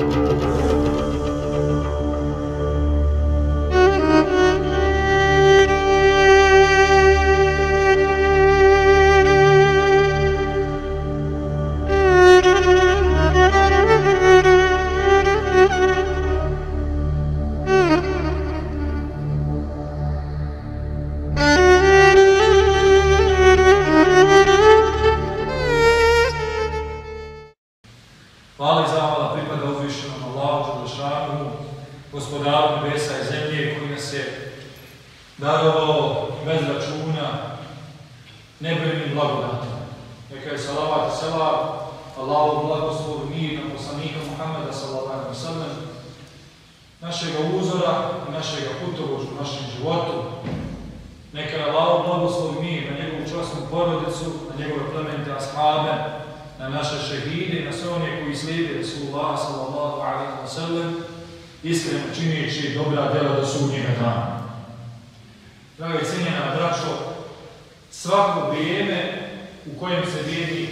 Hvala i zahvala pripada uzvišenom Allahu dželešanu, gospodaru nebesa i zemlje, koji nas je darovao bez računa nebojnim blagodatima. Neka je salavat i selam, Allahu blagoslov, mir na poslanika Muhammeda sallallahu alejhi ve sellem, našega uzora i našega putovođu u našem životu. Neka je Allahu blagoslov, mir na njegovu časnu porodicu, na njegove plemenite ashabe, na naše šehide i na sve one koji slijede Rasulullah sallallahu alejhi ve sellem, iskreno čineći dobra djela do sudnjega dana. Draga i cijenjena braćo, svako vrijeme u kojem se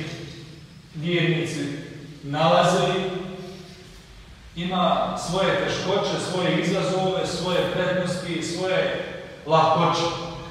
vjernici nalazili ima svoje teškoće, svoje izazove, svoje prednosti, svoje lahkoće.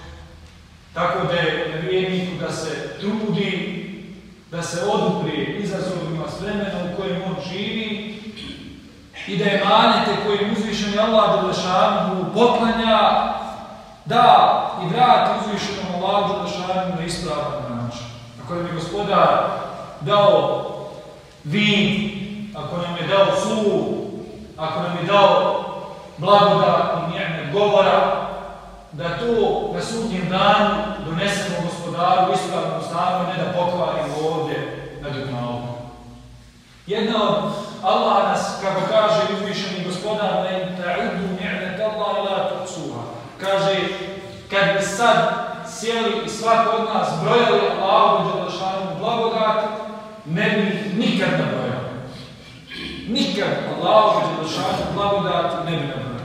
Tako da je na vjerniku da se trudi, da se oduprije izazovima s vremena u kojem on živi i da je manete kojim uzvišeni Allah dželešanu poklanja da i vrati uzvišenom Allahu dželešanu na ispravan način. Ako nam je Gospodar dao vid, ako nam je dao sluh, ako nam je dao blagodat i ni'met govora, da to na sudnjem danu donesemo Gospodaru ispravnom stanju, ne da pokvarimo ovdje na dunjaluku. Jedna od Allah nas, kako kaže uzvišeni Gospodar, la in ta'uddu ni'met Allahi la tuhsuha. Kaže, kad bi sad sjeli i svako od nas brojali Allahu dželešanu blagodati, ne bi ih nikad nabrojali. Nikad Allahu dželešanu blagodati ne bi nabrojali.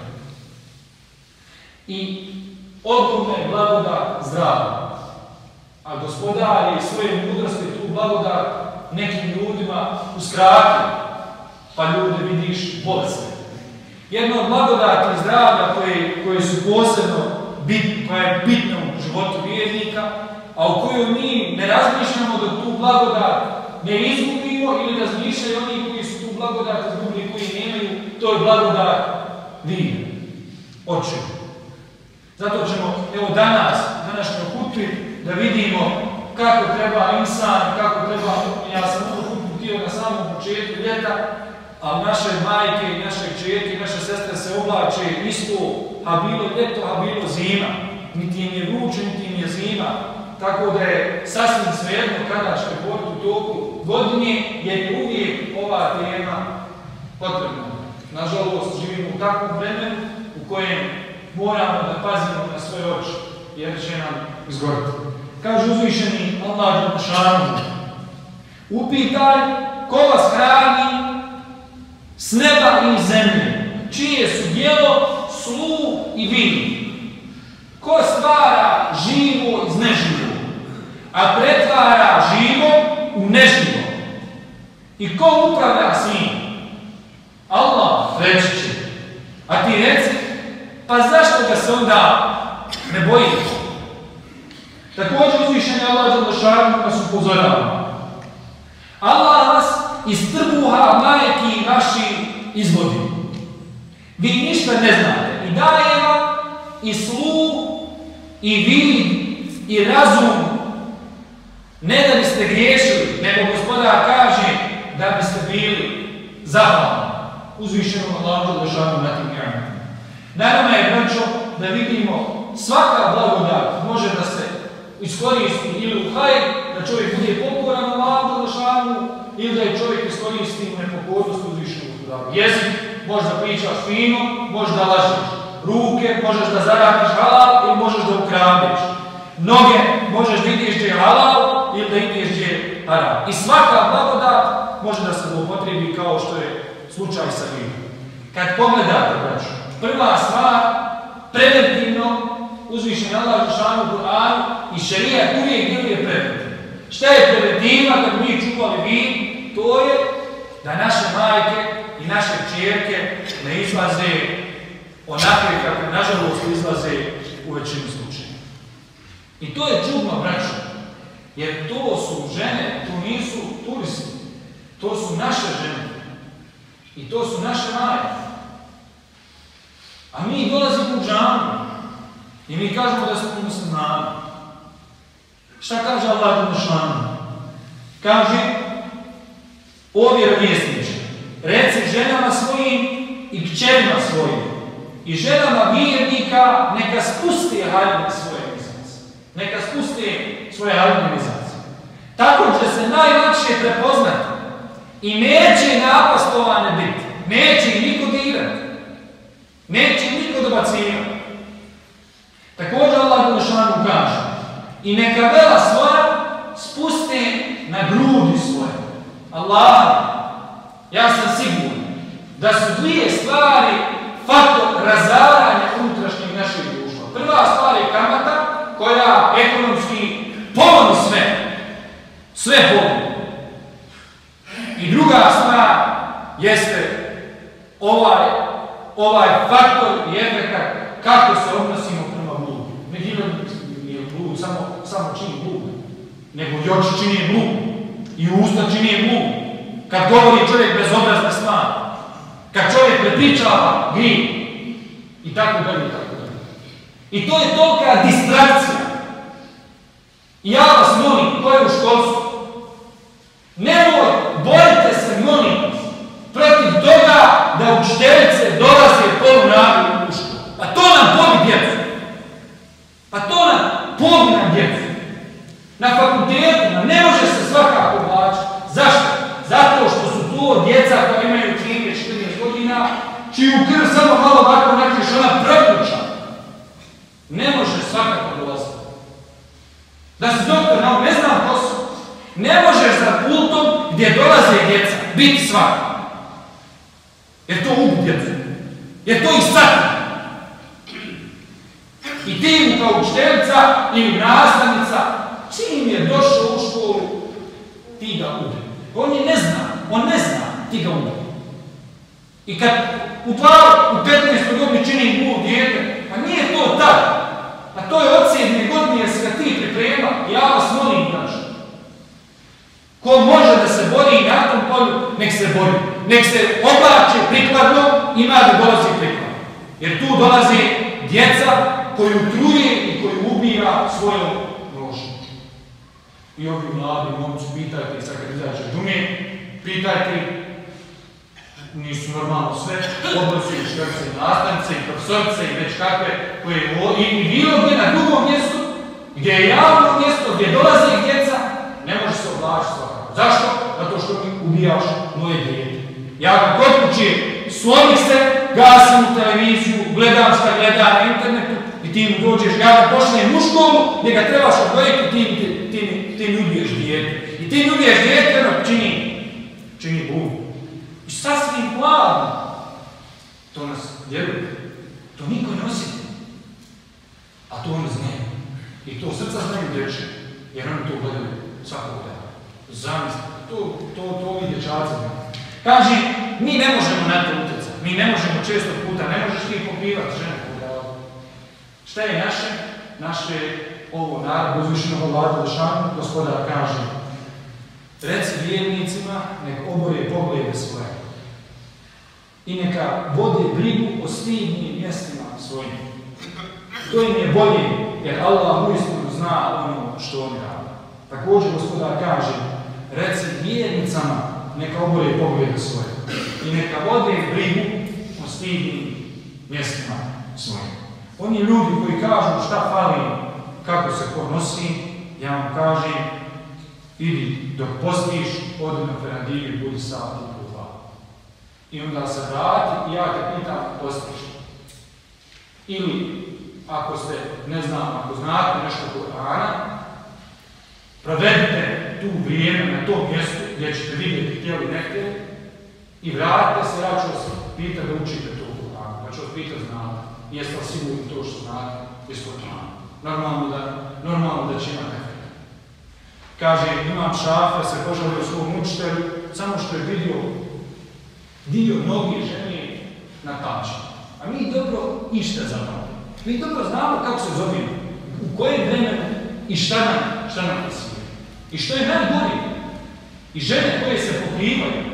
I ogromna je blagodat zdravlja. A Gospodar je svoje mudrosti tu blagodat nekim ljudima uskratio, pa ljude vidiš bolesne. Jedna od blagodati zdravlja koje su posebno bitne, koja je bitna u životu vjernika, a u kojoj mi ne razmišljamo da tu blagodat ne izgubimo ili razmišljaju oni koji su tu blagodat izgubili, koji nemaju, to je blagodat vida, očeva. Zato ćemo, evo danas, današnjoj hutbi, da vidimo kako treba insan, kako treba, ja sam ovu hutbu htio na samom početku ljeta, a naše majke i naše kćerke i naše sestre se oblače isto, a bilo ljeto, a bilo zima. Niti im je vruće, niti im je zima. Tako da je sasvim svejedno kada će biti u toku godine, jer je uvijek ova tema potrebna. Nažalost, živimo u takvom vremenu u kojem moramo da pazimo na svoje oči, jer će nam izgoriti. Kaže uzvišeni Allah dželešanu, upitaj ko vas hrani s neba i zemlje, čije su djelo, sluh i vid. Ko stvara živo iz neživo, a pretvara živo u neživo. I ko upravlja s njim? Allah, reći će. A ti reci, pa zašto ga se onda ne bojiš? Također uzvišeni Allah dželešanu nas upozorava. Allah nas iz trbuha majki vaših izvodi. Vi ništa ne znate. I daje vam i sluh, i vid, i razum. Ne da biste griješili, nego Gospodar kaže da biste bili zahvalni uzvišenom Allahu dželešanu na tim ni'metima. Naravno je, braćo, da vidimo svaka blagodat može da se iskoristi ili u hajr, da čovjek bude pokoran Allahu dželešanu, ili da je čovjek iskoristi u nepokornost uzvišenog Gospodara. Jezik, možeš da pričaš fino, možeš da lažeš. Ruke, možeš da zaradiš halal ili možeš da ukradeš. Noge, možeš da ideš gdje je halal ili da ideš gdje je haram. I svaka blagodat može da se upotrebi kao što je slučaj sa vinom. Kad pogledate, braćo, prva stvar, preventivno, uzvišeni Allah dželešanu u Kur'anu i šerijat uvijek djeluje preventivno. Šta je preventiva kad mi čuvali vin? To je da naše majke i naše kćerke ne izlaze onakve kako nažalost izlaze u većini slučajeva. I to je čudno, braćo, jer to su žene, to nisu turisti, to su naše žene i to su naše majke. A mi dolazimo u džamiju i mi kažemo da smo muslimani. Šta kaže Allah dželešanu? Kaže: o vjerovjesniče, reci ženama svojim i kćerima svojim i ženama vjernika neka spuste haljine svoje mizance. Neka spuste svoje haljine mizance. Tako će se najlakše prepoznati i neće napastovane biti. Neće ih niko dirati. Neće ih niko dobacivati. Također Allah dželešanu kaže: i neka vela svoja spuste na grudi svoje. Allah, ja sam siguran da su dvije stvari faktor razaranja unutrašnjeg našeg društva. Prva stvar je kamata koja ekonomski pomoni sve pomoni. I druga stvar jeste ovaj faktor i efekat kako se odnosimo prema bludu. Ne nije blud samo čini blud, nego i oči čini blud, i usta čini blud. Kad govori čovjek bezobrazne stvari, kad čovjek prepričava grijeh, i tako dalje, i tako dalje. I to je tolika distrakcija. I ja vas molim, ko je u školstvu, nemoj, borite se, molim vas, protiv toga da učiteljice dolaze polunagi u školu. A to nam pobi djecu. A to nam pobi nam djecu. Na fakultetima ne može se svakako oblačiti. Zašto? Zato što su to djeca koja imaju 13-14 godina, čiju krv samo malo ovako nakriš, ona prekuća. Ne može svakako dolaziti. Da si doktor, ne znam ko su. Ne možeš za pultom gdje dolaze djeca biti svakako. Jer to ubi djecu. Jer to ih sati. I ti mu kao učiteljica ili nastavnica, čim je došao u školu, ti ga ubi. On ne zna, ti ga ubi. I kad u 15. godini čini blud dijete, pa nije to tad. A to je od 7. godine jer se ga ti priprema. Ja vas molim, braćo. Ko može da se bori na tom polju, nek se bori. Nek se oblači prikladno, ima da dolazi prikladno. Jer tu dolazi djeca koju truje i koju ubija svojom nožom. I ovi mladi momci, pitajte ih sad kad izađe džume, pitajte, nisu normalno sve, odnosi i škrce i nastavnice i profesorice i već kakve, koje i bilo gdje na drugom mjestu, gdje je javno mjesto, gdje dolaze djeca, ne može se oblačiti svakako. Zašto? Zato što mi ubijaš moje dijete. Ja kod kuće slomih se, gasim u televiziju, gledam šta gleda na internetu i ti mu dođeš, ja ga pošljem u školu, gdje ga trebaš odgojiti, ti mi ubiješ dijete. I ti mi ubiješ dijete, ono čini blud. I sasvim hladno. To nas djeluje. To niko ne osjeti. A to oni znaju. I to srca znaju dječe. Jer oni to gledaju svakog dana. Zamislite. To ovi dječaci znaju. Kaže, mi ne možemo na to utjecati. Mi ne možemo često puta, ne možeš ti popivati žene koga. Šta je naše? Naše ovo narod uzvišenog Allaha dželešanu, Gospodar kaže: reci vjernicima, nek obore poglede svoje i neka vode brigu o stidnim mjestima svojim. To im je bolje, jer Allah uistinu zna ono što oni rade. Također Gospodar kaže: reci vjernicama, neka obore poglede svoje i neka vode brigu o stidnim mjestima svojim. Oni ljudi koji kažu šta fali, kako se ko nosi, ja vam kažem, idi dok postiš, odi na Ferandiju i budi sat i po 2. I onda se vrati i ja te pitam, postiš. Ili, ako ste, ne znam, ako znate nešto Kur'ana, provedite tu vrijeme na tom mjestu gdje ćete vidjeti htjeli nekde i vratite se, ja ću vas pitati da učite to Kur'ana. Ja ću vas pitati znate. Jeste li sigurni to što znate iz Kur'ana? Normalno da će imati efekt. Kaže, Imam Šafija se požalio svom učitelju samo što je vidio dio noge žene na pamćenje. A mi dobro ništa zapamtimo. Mi dobro znamo kako se zovemo, u kojem vremenu i šta nam pasuje. I što je najbolje. I žene koje se pokrivaju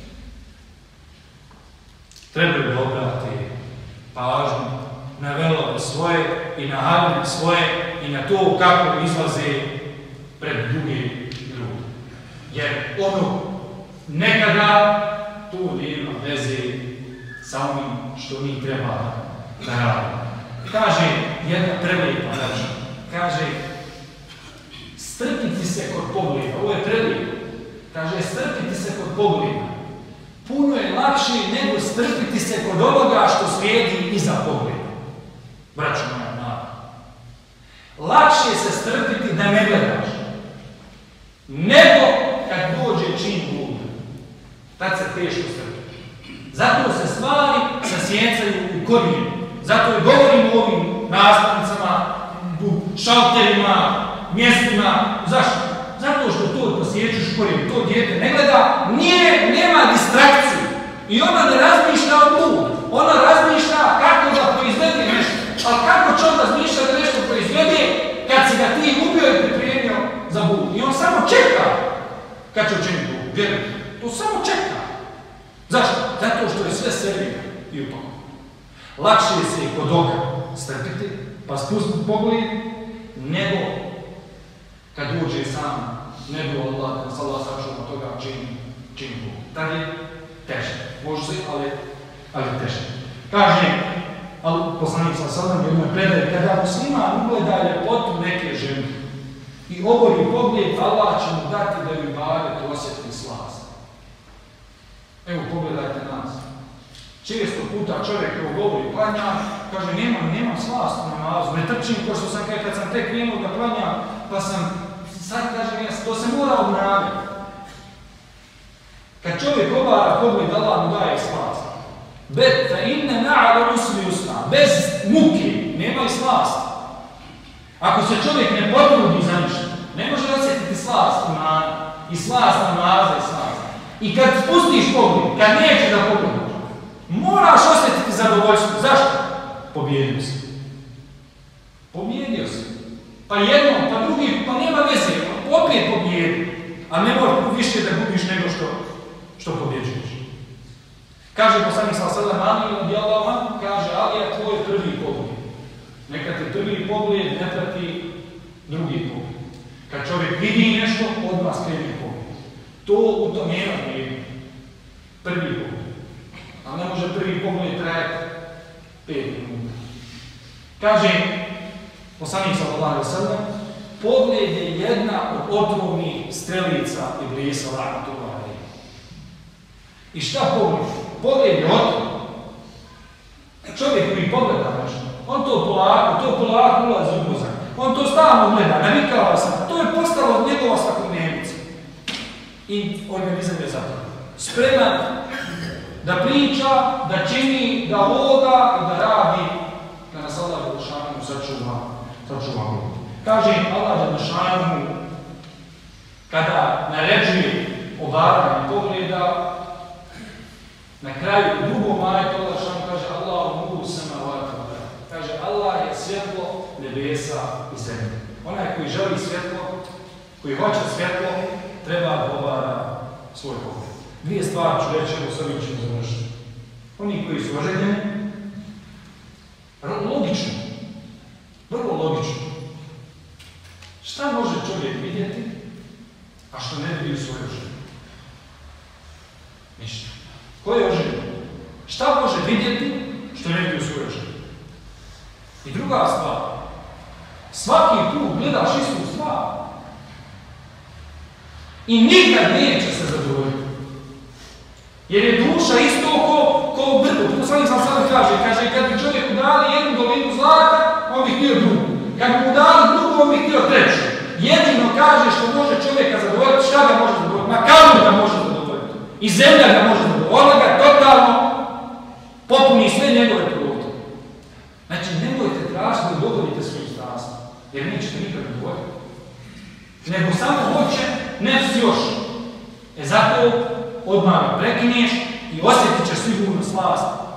trebaju da obrate pažnju na velove svoje i na haljine svoje i na to kako izlaze pred druge ljude. Jer ono nekada to nema veze sa onim što mi treba da radimo. Kaže jedna prelijepa rača, kaže strpiti se kod pogleda, ovo je prelijepo, kaže strpiti se kod pogleda. Puno je lakše nego strpiti se kod onoga što slijedi iza pogleda. Braćo moja mlada. Lakše se strpiti da ne gledaš, nego kad dođe čin Boga. Tad se teško strpiti. Zato se stvari sasjecaju u korijenu. Zato je govorimo o ovim nastavnicama, u šalterima, mjestima. Zašto? Zato što to posjećuš u korijenu. To dijete ne gleda, nema distrakciju. I ona ne razmišlja o Bogu. Ona razmišlja kako da proizvede nešto. Ali kako će on razmišlja da nešto proizvede kad si ga ti ubio i pripremio za Bogu? I on samo čeka kad će učiniti Bogu. Vjerujte, to samo čeka. Zašto? Zato što je sve servira i upako. Lakše se i kod oka strpiti, pa spustiti pogled, nego kad uđe sam, ne bi Allah, da se Allah sačuva toga čini Bogu. Tad je teže. Može se, ali teže. Kaže, ali poslanik sallallahu alejhi ve sellem predaje, kada musliman ugleda ljepotu neke žene i obori pogled, Allah će mu dati da ju ibadet osjeti slast. Evo, pogledajte nas. Često puta čovjek koji govori klanja, kaže nemam slast u namazu, ne trčim ko što sam kad sam tek krenuo da klanjam, pa sam sad kažem to se mora obnavljati. Kad čovjek obara pogled, Allah mu daje slast. Bez muke nema i slast. Ako se čovjek ne potrudi za ništa, ne može osjetiti slast imana i slast namaza i slast. I kad spustiš pogled, kad neće da pogledaš, moraš osjetiti zadovoljstvo. Zašto? Pobjedio si. Pobjedio si. Pa jednom, pa drugi, pa nema veze, opet pobjedi. A ne mora više da gubiš nego što pobjeđuješ. Kaže poslanik sallallahu alejhi ve sellem, kaže Alija, tvoj prvi pogled. Neka te prvi pogled ne prati drugi pogled. Kad čovjek vidi nešto, odmah skrene pogled. To u tom nema vrijeme. Prvi pogled. A ne može prvi pogled trajati 5 minuta. Kaže poslanik sallallahu alejhi ve sellem, pogled je jedna od otrovnih strelica Iblisa laknatullahi alejhi. I šta pogled? Pogled je otrov. Čovjek koji pogleda nešto, on to polako ulazi u mozak. On to stalno gleda, navikava se. To je postalo njegova svakodnevnica. I organizam je zato spreman da priča, da čini, da voda i da radi, da nas Allah Đelešanu sačuva Bogu. Kaže Allah Đelešanu, kada naređuje obaranje pogleda, na kraju drugom ajetu Allah Đelešanu kaže Allahu nuru samavati wal ard. Kaže Allah je svjetlo nebesa i zemlje. Onaj koji želi svjetlo, koji hoće svjetlo, treba da obara svoj pogled. Dvije stvari ću reći, evo s ovim ćemo završiti. Oni koji su oženjeni, logično, vrlo logično. Šta može čovjek vidjeti, a što ne vidi u svojoj ženi? Ništa. Ko je oženjen? Šta može vidjeti, što ne vidi u svojoj ženi? I druga stvar, svaki put gledaš istu stvar i nikad neće se zadovoljiti. Jer je duša isto ko brdo. Poslanik sam sada kaže, kad bi čovjeku dali jednu dolinu zlata, on bi htio drugu. Kad bi mu dali drugu, on bi htio treću. Jedino kaže što može čovjeka zadovoljiti, šta ga može zadovoljiti? Ma kamen ga može zadovoljiti. I zemlja ga može zadovoljiti. Ona ga totalno popuni sve njegove produkte. Znači, nemojte tražiti da udovoljite svojim strastima, jer nećete nikad zadovoljiti. Nego samo hoće, nefs još. Zato odmah ga prekineš i osjetit ćeš sigurno slast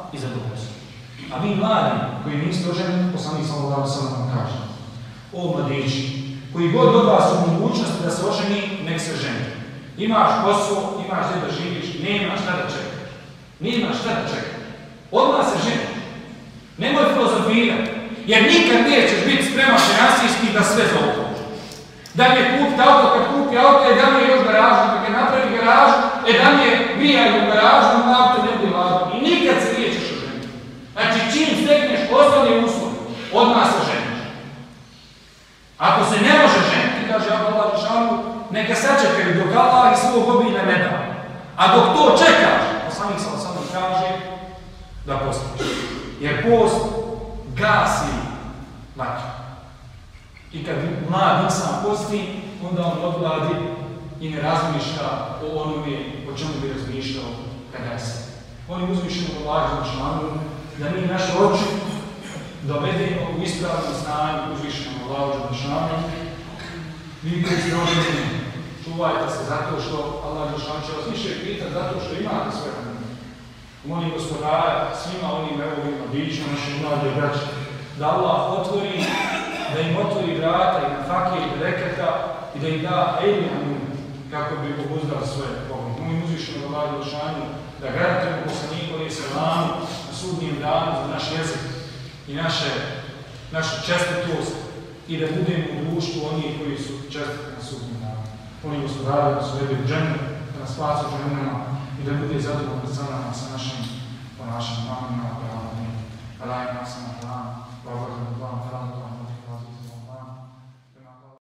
i zadovoljstvo. A vi mladi koji niste oženjeni, poslanik sallallahu alejhi ve sellem vam kaže: o mladići, koji god od vas u mogućnosti da se oženi, nek se ženi. Imaš posao, imaš gdje da živiš, nemaš šta da čekaš. Nemaš šta da čekaš. Odmah se ženi. Nemoj filozofirati, jer nikad nećeš biti spreman finansijski da sve zaokruži. Da mi je kupiti auto, kad kupi auto, da mi je još garažu, kad napravi garažu, da mi je grijaju u garažu, auto ne bude važno. I nikad se nećeš oženiti. Znači, čim stekneš osnovni uslov, odmah se ženiš. Ako se ne može ženiti, kaže Allah dželešanu, neka sačekaju dok Allah iz svog obilja ne da. A dok to čekaš, poslanik sallallahu alejhi ve sellem kaže da postiš. Jer post gasi vatru. I kad mlad insan posti, onda on odgladi i ne razmišlja o onome o čemu bi razmišljao kada se. On je uzvišeno Allah dželešanu da mi naše oči dovedemo u ispravnom stanju uzvišenom Allahu dželešanu. Vi koji ste oženjeni, čuvajte se zato što Allah dželešanu će vas više pitati zato što imate sve vremena. Molim Gospodara svima onim ovim mladićima, našim mladim braći, da Allah otvori, da im otvori vrata i na fakije i bereketa i da im da ilmu kako bi obuzdali svoje poglede. Molim uzvišenog Allaha dželešanu da garantujemo poslaniku alejhi selam na sudnjem danu za naš jezik i našu čestitost i da budemo u društvu onih koji su čestiti na sudnjem danu. Molim Gospodara da nas uvede u džennet, da nas spasi u džennetama i da bude zadovoljan sa nama, sa našim ponašanjem. Amin. Alhamdulillah.